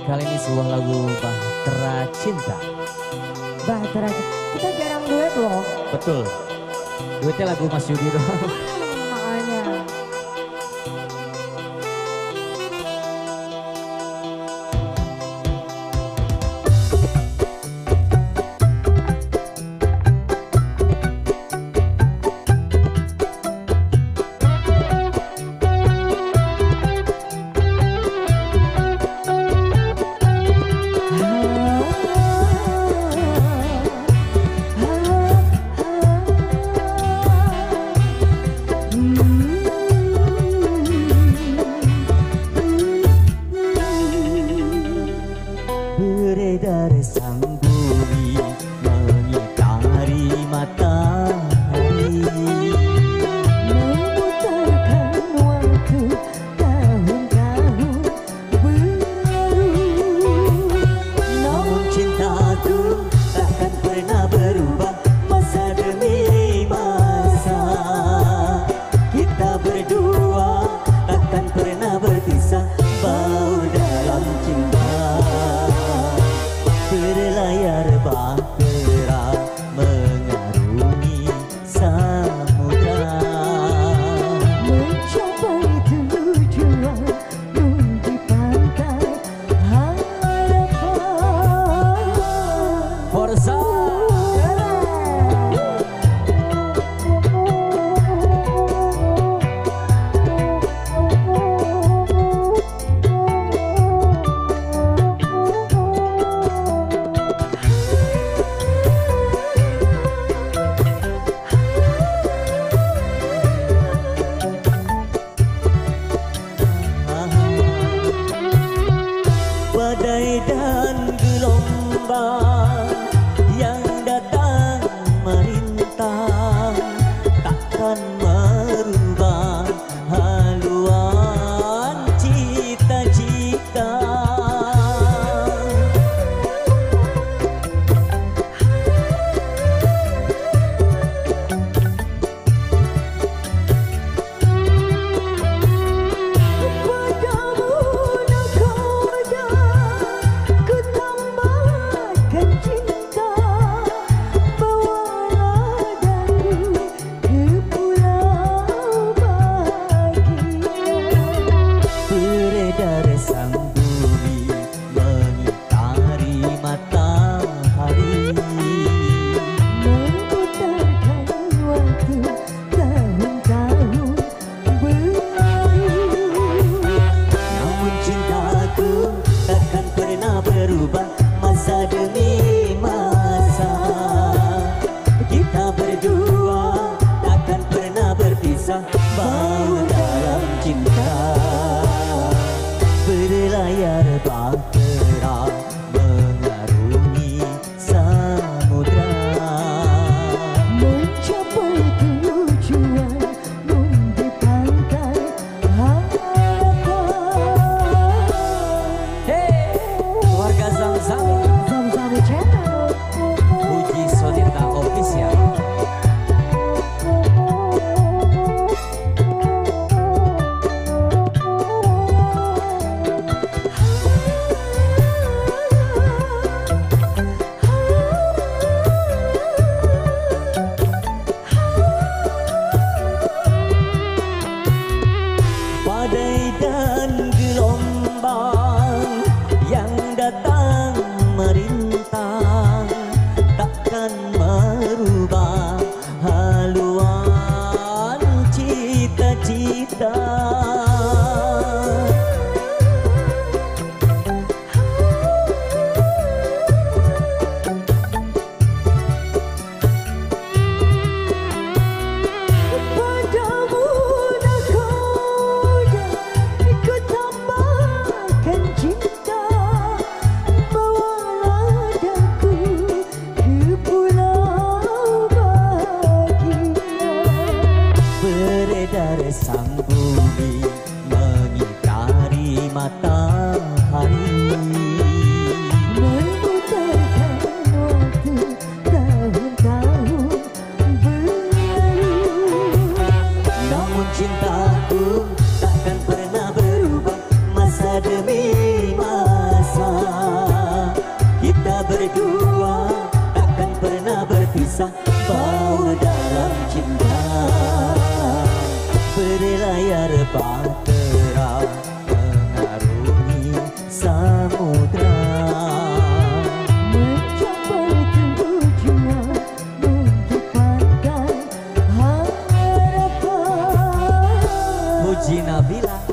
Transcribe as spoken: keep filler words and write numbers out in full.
Kali ini sebuah lagu Bahtera Cinta. Bahtera Cinta. Kita jarang duet loh. Betul. Duetnya lagu Mas Yudi doang. Makanya. Beredar sang bumi mengitari matahari, Memutarkan waktu tahun-tahun berlalu. namun cintaku takkan pernah berubah masa demi masa. Kita berdua takkan pernah berpisah, baur dalam cinta. Berlayar bahtera mengarungi samudra, Mencapai tujuan di pantai harapan. Forza. Badai dan gelombang yang datang merintang takkan merubah haluan cita-cita. Beredar sang bumi mengitari matahari, Memutarkan waktu tahun-tahun berlalu. namun cintaku takkan pernah berubah masa demi masa. Kita berdua takkan pernah berpisah, baur dalam cinta. Berlayar bahtera mengarungi samudra, Mencapai tujuan di pantai harapan. hey, keluarga Zamzami, Zamzami Channel. Puji Sonita Official. Badai dan gelombang yang datang merintang takkan merubah haluan cita-cita. Padamu nakoda, ku tambahkan cinta. Bawalah daku ke pulau bahagia. Beredar sang bumi mengitari matahari, Memutarkan waktu tahun-tahun berlalu. namun cintaku takkan pernah berubah masa demi masa. layar bahtera mengarungi samudra. Mencapai tujuan mendapatkan harapan. Puji Nabila.